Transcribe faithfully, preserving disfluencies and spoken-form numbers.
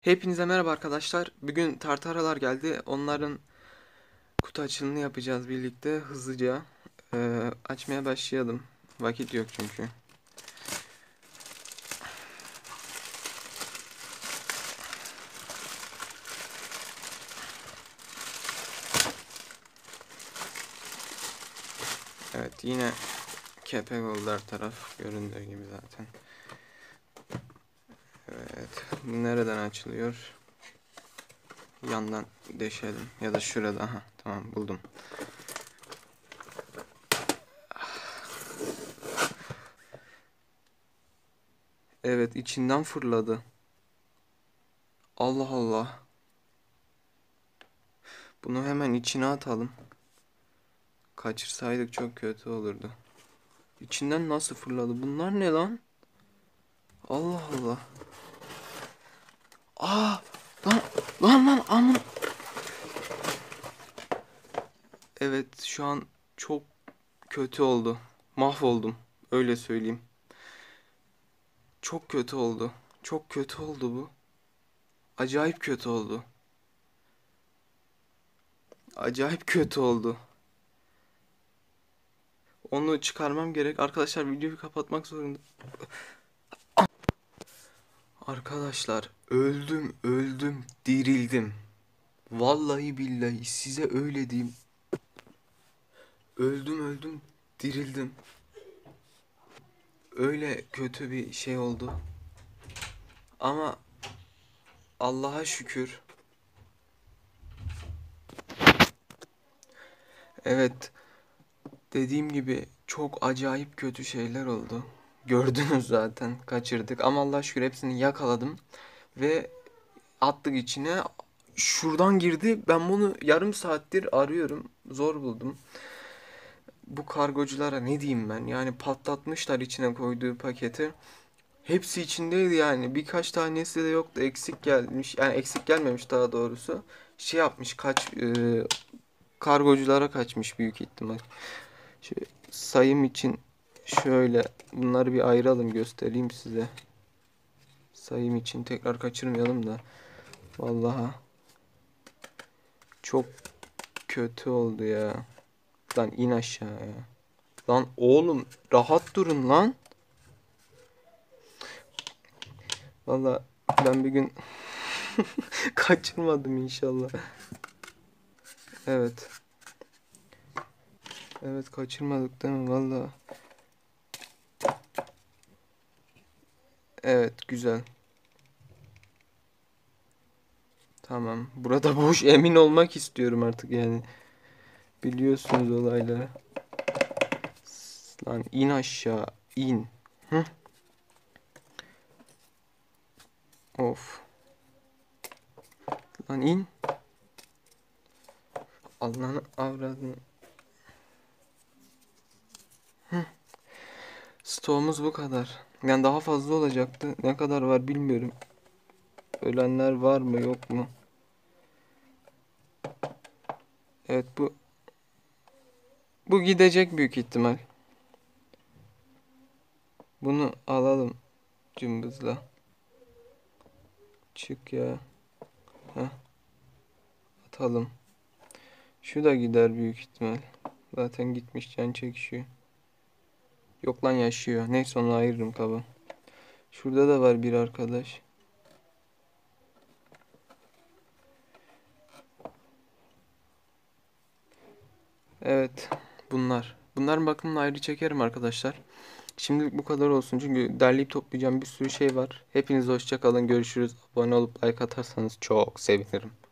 Hepinize merhaba arkadaşlar. Bugün tartaralar geldi. Onların kutu açılımını yapacağız birlikte hızlıca. Ee, açmaya başlayalım. Vakit yok çünkü. Evet, yine kepek oldu her taraf. Göründüğü gibi zaten. Evet. Bu nereden açılıyor? Yandan deşelim. Ya da şurada. Aha, tamam buldum. Evet, içinden fırladı. Allah Allah. Bunu hemen içine atalım. Kaçırsaydık çok kötü olurdu. İçinden nasıl fırladı? Bunlar ne lan? Allah Allah. Aa, lan lan lan amın. Evet, şu an çok kötü oldu. Mahvoldum. Öyle söyleyeyim. Çok kötü oldu. Çok kötü oldu bu. Acayip kötü oldu. Acayip kötü oldu. Onu çıkarmam gerek. Arkadaşlar videoyu kapatmak zorunda. Arkadaşlar öldüm öldüm dirildim. Vallahi billahi size öyle diyeyim. Öldüm öldüm dirildim. Öyle kötü bir şey oldu. Ama Allah'a şükür. Evet, dediğim gibi çok acayip kötü şeyler oldu. Gördünüz zaten, kaçırdık ama Allah'a şükür hepsini yakaladım ve attık içine. Şuradan girdi. Ben bunu yarım saattir arıyorum. Zor buldum. Bu kargoculara ne diyeyim ben? Yani patlatmışlar içine koyduğu paketi. Hepsi içindeydi yani. Birkaç tanesi de yoktu. Eksik gelmiş. Yani eksik gelmemiş daha doğrusu. Şey yapmış kaç e, kargoculara kaçmış büyük ihtimal. Şu sayım için şöyle bunları bir ayıralım, göstereyim size. Sayım için tekrar kaçırmayalım da. Vallahi çok kötü oldu ya. Lan in aşağıya. Lan oğlum rahat durun lan. Vallahi ben bir gün kaçırmadım inşallah. Evet. Evet, kaçırmadık değil mi? Vallahi. Evet, güzel. Tamam. Burada boş, emin olmak istiyorum artık yani. Biliyorsunuz olayları. Lan in aşağı in. Hı? Of. Lan in. Allah'ını avradını. Hı. Stoğumuz bu kadar. Yani daha fazla olacaktı. Ne kadar var bilmiyorum. Ölenler var mı yok mu? Evet, bu bu gidecek büyük ihtimal. Bunu alalım cımbızla. Çık ya. Heh, atalım. Şu da gider büyük ihtimal. Zaten gitmiş, can çekişiyor. Yok lan, yaşıyor. Neyse, onu ayırırım kaba. Şurada da var bir arkadaş. Evet, bunlar. Bunların bakımını ayrı çekerim arkadaşlar. Şimdilik bu kadar olsun çünkü derleyip toplayacağım bir sürü şey var. Hepiniz hoşça kalın, görüşürüz. Abone olup like atarsanız çok sevinirim.